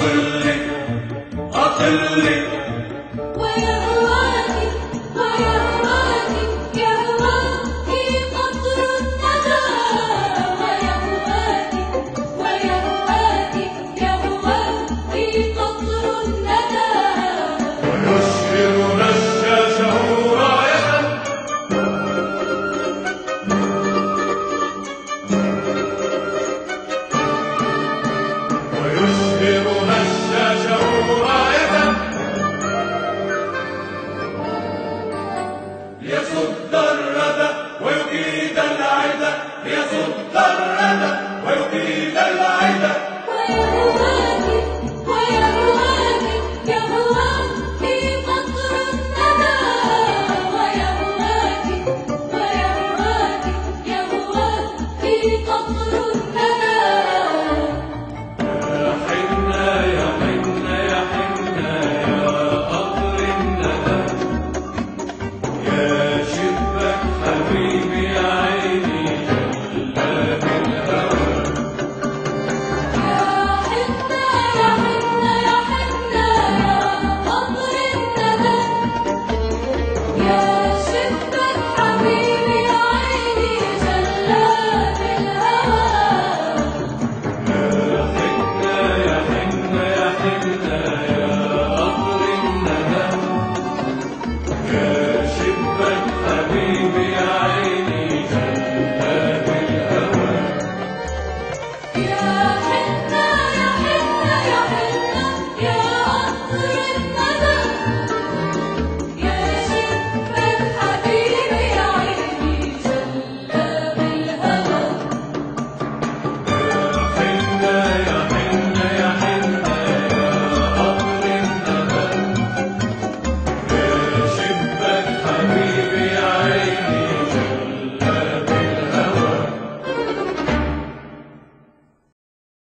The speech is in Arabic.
أطلي أطلي ويا هواكي ويا هواكي يا هواكي قطر الندى ويا هواكي ويا هواكي يا هواكي قطر الندى ويشهر نشاشه راية ويشهر نشاشه راية ليصد الردى ويكيد العدا ليصد الردى ويكيد العدا ويا هواكي ويا هواكي يا هواكي قطر الندى ويا هواكي ويا هواكي يا هواكي قطر الندى يا حنة يا حنة يا حنة يا قطر الندى يا شبك حبيبي يا عيني جلاب الهوى يا حنة يا حنة يا حنة يا قطر الندى يا شبك حبيبي يا عيني جلاب الهوى يا حنة يا حنة يا حنة يا قطر الندى يا شبك حبيبي يا عيني جلاب الهوى يا